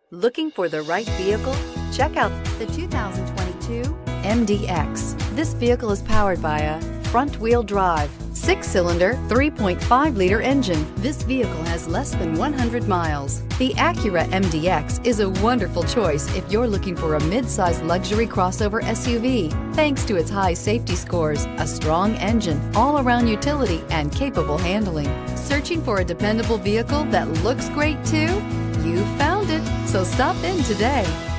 Looking for the right vehicle? Check out the 2022 MDX. This vehicle is powered by a front-wheel drive, 6-cylinder, 3.5-liter engine. This vehicle has less than 100 miles. The Acura MDX is a wonderful choice if you're looking for a mid-size luxury crossover SUV. Thanks to its high safety scores, a strong engine, all-around utility, and capable handling. Searching for a dependable vehicle that looks great too? You found it, so stop in today.